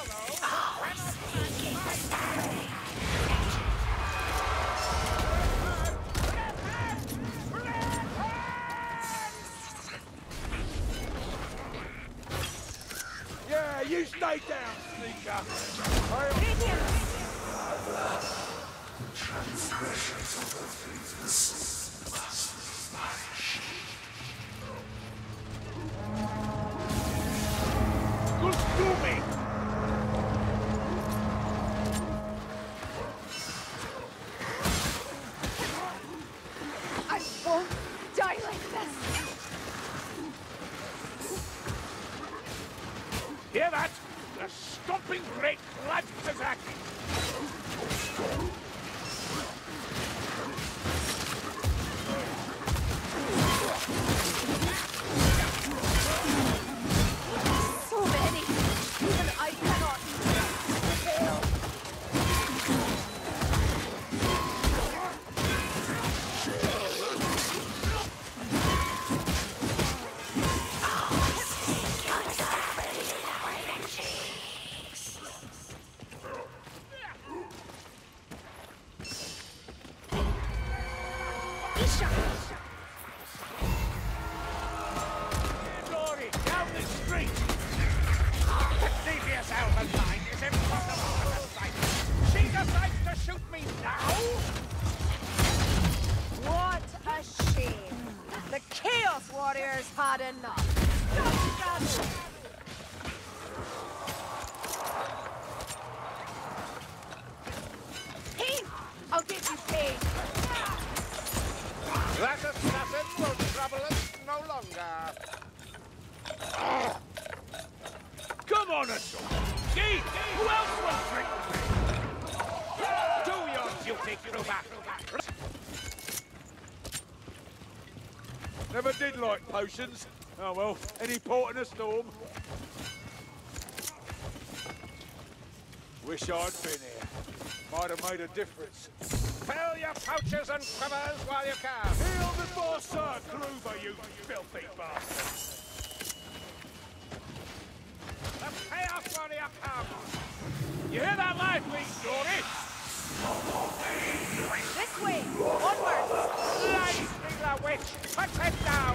Yeah, you stay down, sneaker. Transgressions of the faithless must be punished. Good to me! I won't die like this! Hear that? The stomping great lad is acting. So many! Even I cannot fail! Glory, down the street! Devious Alpentine is impossible to fight. She decides to shoot me now? What a shame! The Chaos Warriors had enough! Stop, stop. Pain! I'll give you pain! That assassin will trouble us no longer. Come on, Gee, who else will drink with me? Do your duty, Kruber. Never did like potions. Oh well, any port in a storm. Wish I'd been here. Might have made a difference. Fill your pouches and quivers while you can. Kneel before Sir Kruber, you filthy bastard. The Chaos Warrior comes. You hear that loud, Wing Story? This way! Onwards! Lightning the witch! Put it down!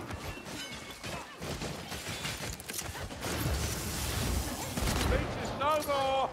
Speech is no more!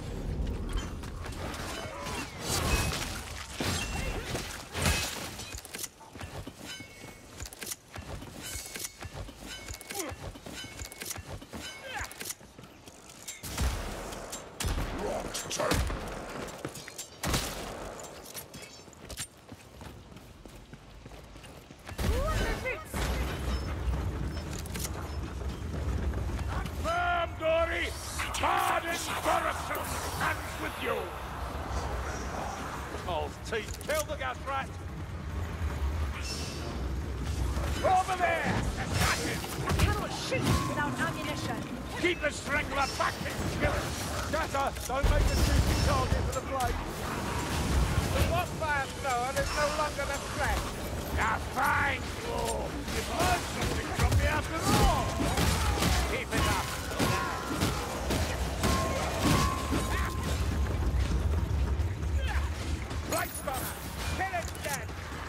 Firm, Dory! Pardon Corruption stands with you! Oh, teeth, kill the gas rat! Over there! Assassin! I cannot shoot without ammunition! Keep the strangler back and kill him! Shatter, don't make a shooting target for the blade! The wasp I have known is no longer the threat! Now fine, Claw! You've learned something from me after all! Keep it up! Right, Spanner! Kill it dead!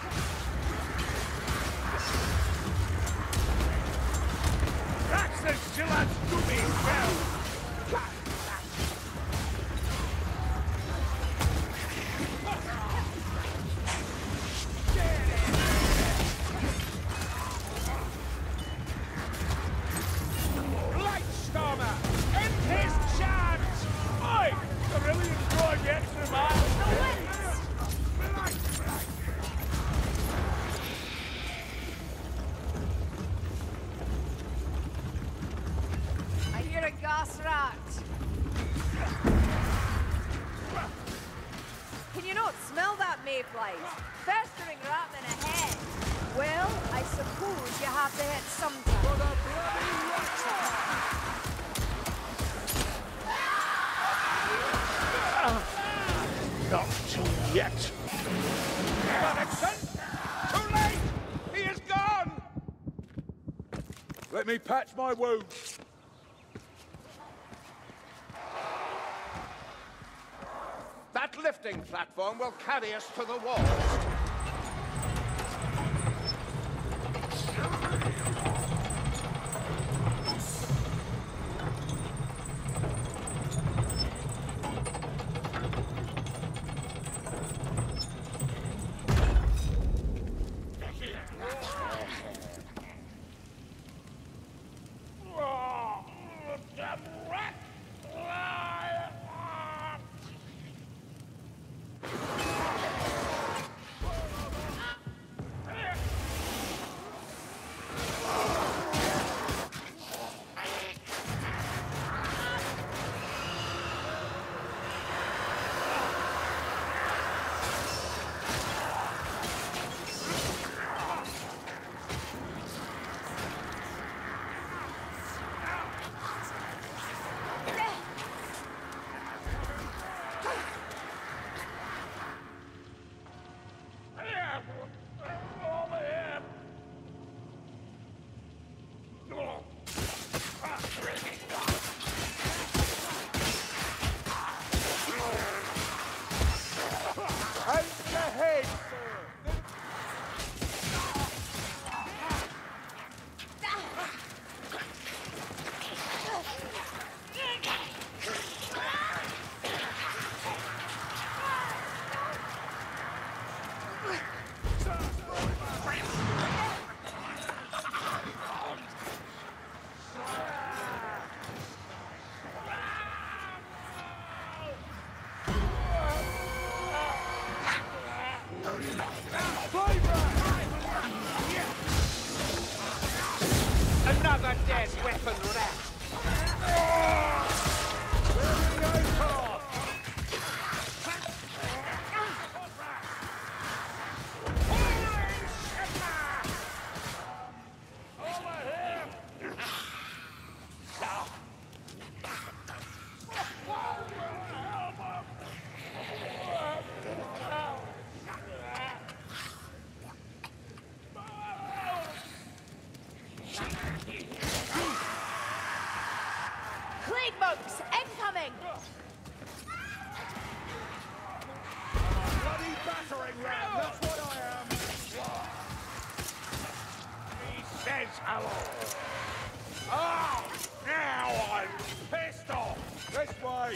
That's the Zillad's doing well! Blightstormer! End his chance! Oi! The brilliant drive the extra mile! I hear a gas rat! Can you not smell that, Mayflies? Festering ratman ahead! Well, I suppose you have to hit sometime. For the bloody Not too yet. Madison! Too late! He is gone! Let me patch my wounds. lifting platform will carry us to the wall. Another dead weapon left. Plague monks incoming! Bloody battering ram, that's what I am. He says hello. Oh, now I'm pissed off. This way.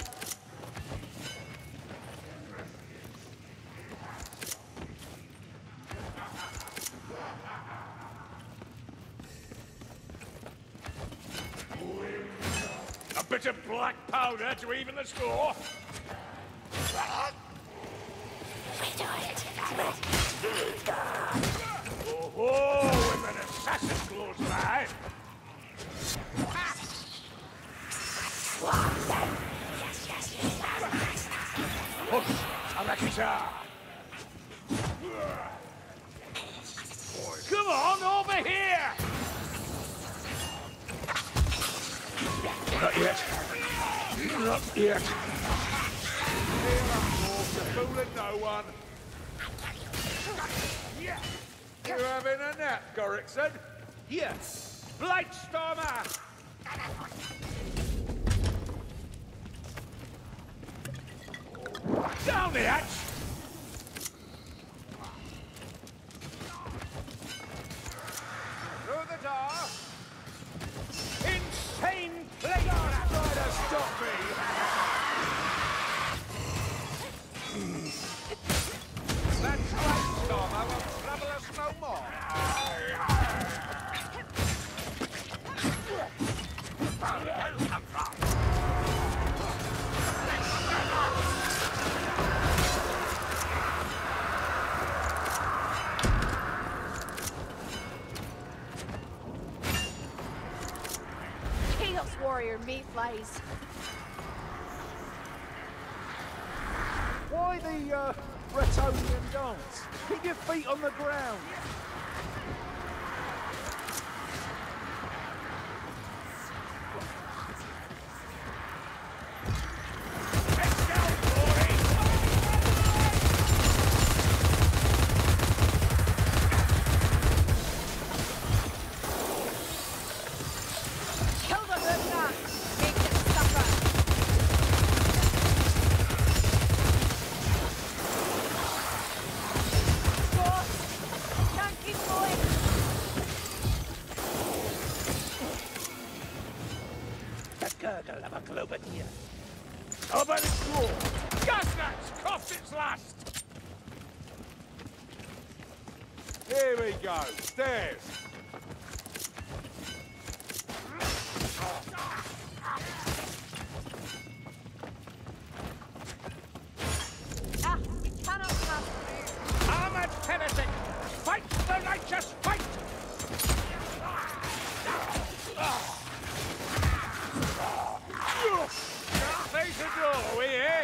A bit of black powder to even the score. Oh, with an assassin's claws, lad. Alakita. Come on, over here. Not yet. Not yet. Here I'm off, you're fooling no one. You having a nap, Gorrickson? Yes. Blightstormer! Down the hatch! Through the door! Insane plague! Try to stop me! That Blightstormer will trouble us no more! Chaos Warrior mayflies. Why the Bretonian dance? Keep your feet on the ground. Kill the Murdoch! Make them suffer! hell of a cloven here. How about its roar? Gasnuts coughed its last! Here we go. Stairs. Ah, we cannot pass through. Armored heretic! Fight the righteous fight! Face the door, eh?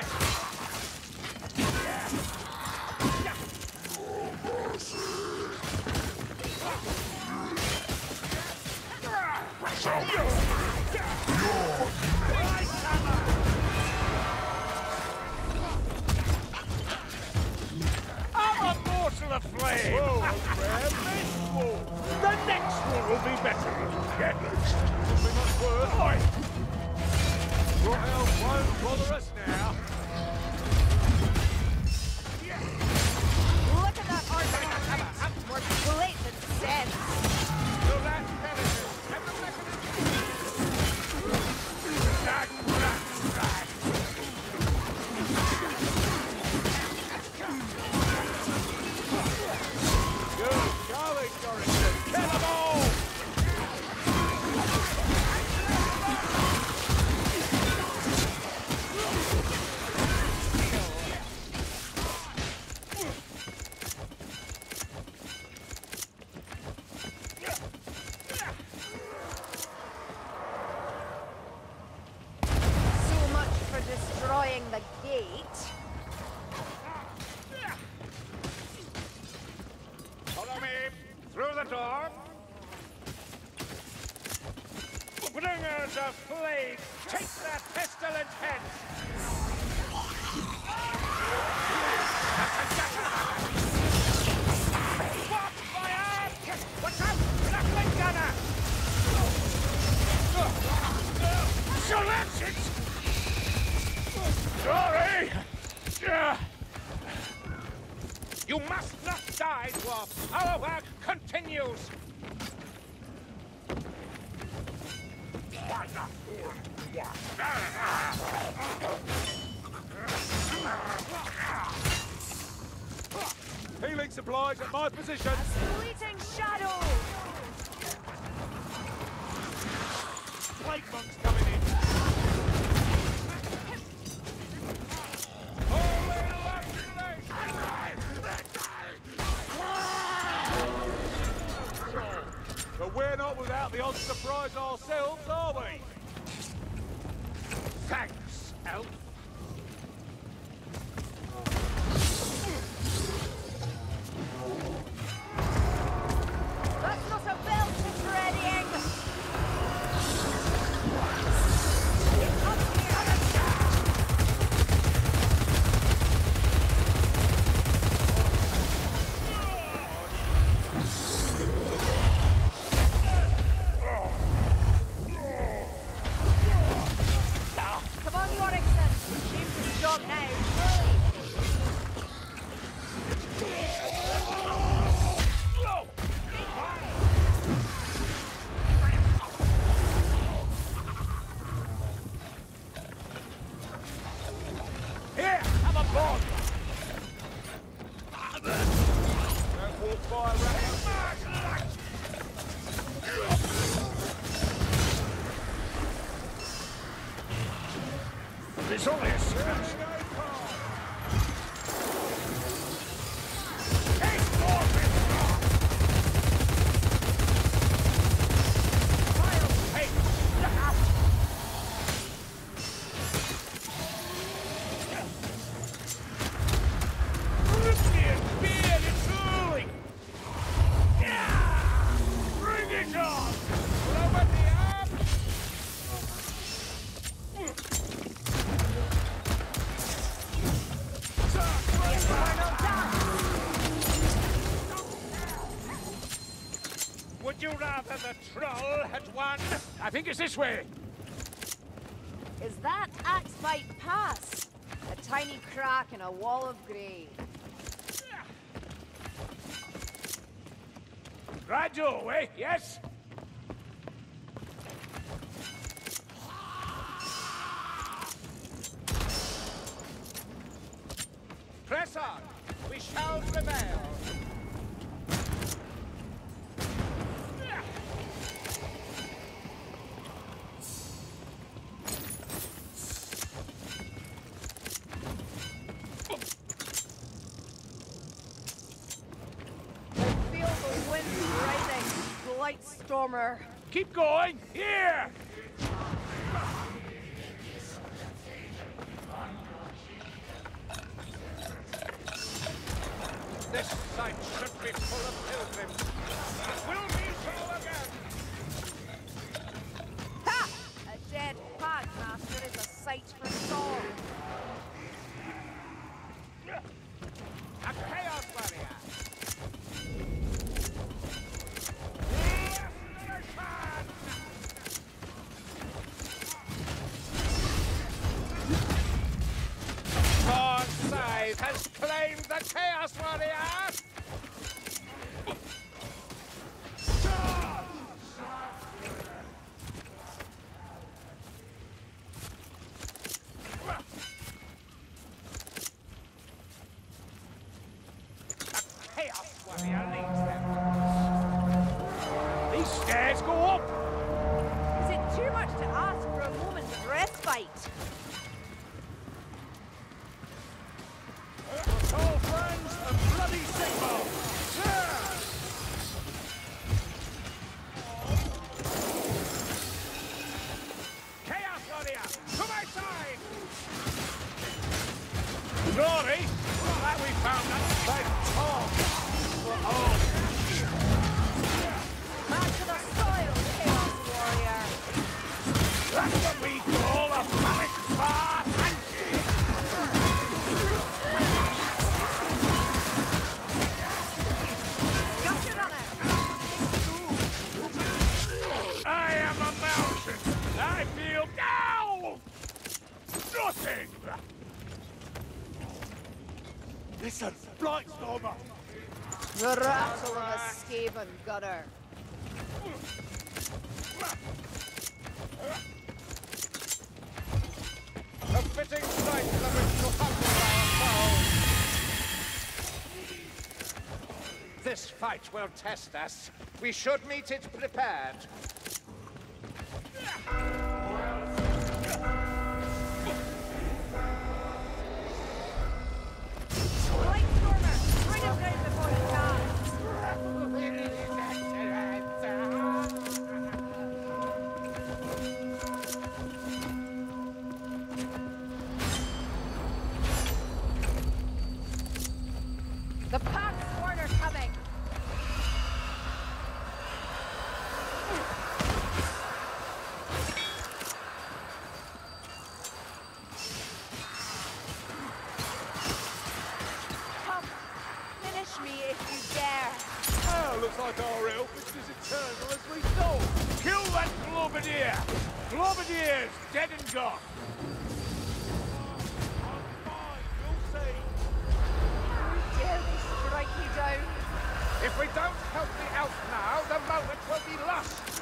I'm a morsel of flame! Whoa, rare The next one will be better. Get Be much worse. Oi! Your help won't bother us now. Look at that armor. More plate than sense. So that's Pegasus. And the mechanism. Drag, drag, drag. Good going, Dorrington. Kill them all! So much for destroying the gate. Follow me through the door. Bringers of flame, take that pestilent head. What fire? Watch out! Grappling gunner! So that's it! Sorry! You must not die, dwarf! Our work continues! Healing supplies at my position. Fleeting shadow. Plague monks coming in. But we're not without the odd surprise ourselves, are we? Thanks, elf. That's not a belt it's readying. It's up Come on, Warwickson. James is job now. Here, have a board. Don't walk by a rat. There's only a scratch. Hey, Morphin! Hey, look out! Beard, it's rolling! Yeah! Bring it on! Lower the arm! Would you rather the troll had won? I think it's this way. Is that Axbite Pass? A tiny crack in a wall of grey. Right doorway, yes? Press on! We shall prevail! Feel the wind rising, Blightstormer. Keep going! Here! This site should be full of pilgrims. We'll be so again! Ha! A dead Pagmaster is a sight for song. A chaos barrier! Scythe has claimed the Chaos Warrior! A Chaos Warrior leads them. These stairs go up! Is it too much to ask for a moment of respite? All friends, a bloody signal! Chaos Warrior, to my side! Glory! Glad we found that side tall! Back to the soil, Chaos Warrior! That's what we call a panic bar pancake! Gutted on it! I am a mountain! I feel now! Nothing! Listen, Blightstormer! The rattle of a Skaven gutter. A fitting sight for which to humble our foes! This fight will test us. We should meet it prepared. Blightstormer, bring him down before he dies! The Packsworn are coming! Come, finish me if you dare! Oh, looks like our help is as eternal as we thought. Kill that Globadier! Globadier's dead and gone! You'll see. Dare they strike you down? If we don't help the elf now, the moment will be lost!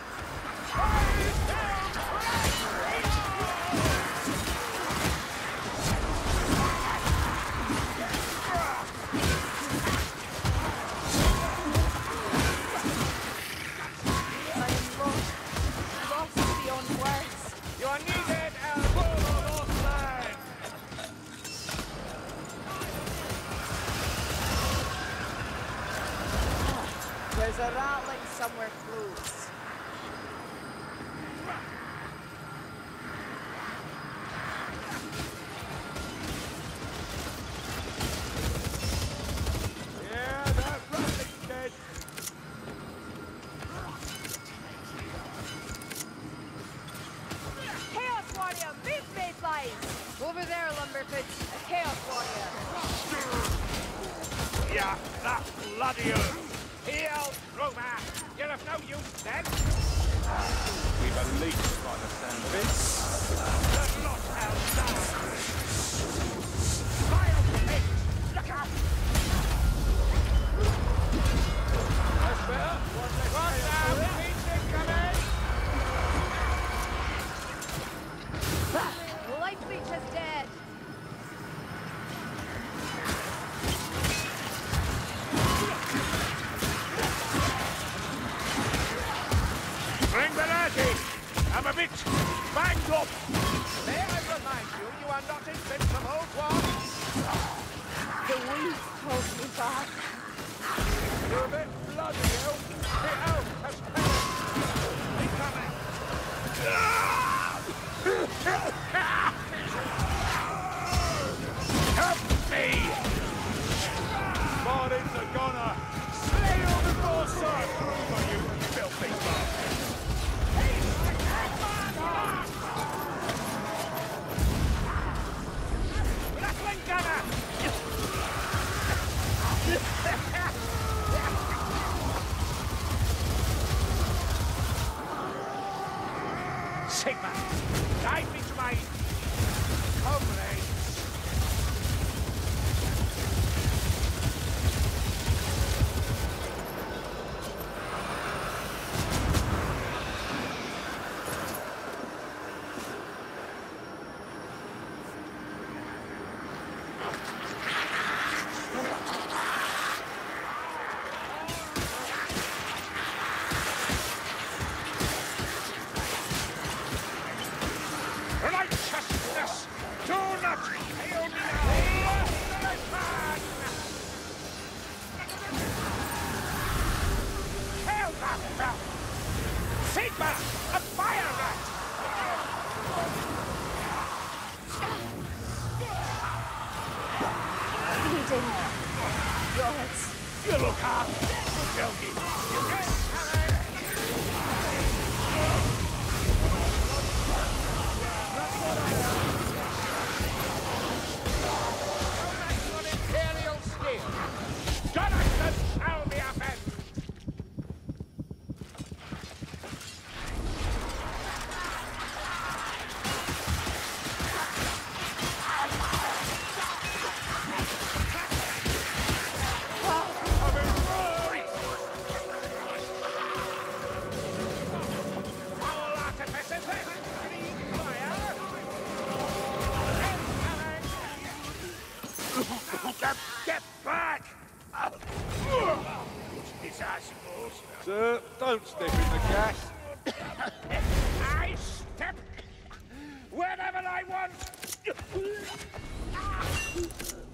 I am lost beyond words. You are needed, elf! Northland! There's a rattling somewhere close. Yeah, that rattling's dead. Chaos Warrior, move Mayflies! Over there, Lumberfoots, a Chaos Warrior. Yeah, that bloody earth! Heal, Roma! You're of no use then! We've a leak by the sound of it. You're not held down! Fire pit! Look out! That's better. Watch out! Pete's incoming! Lightreach is dead. much! Hail me now! Hail that bell! Sigma! A fire rat! Bleeding. Gods. You look hard! Yogi! You get Imperial steel! Jonathan shall be avenged! All artificers, breathe fire! Get back! It's I suppose. Sir, don't step in the gas. I step wherever I want.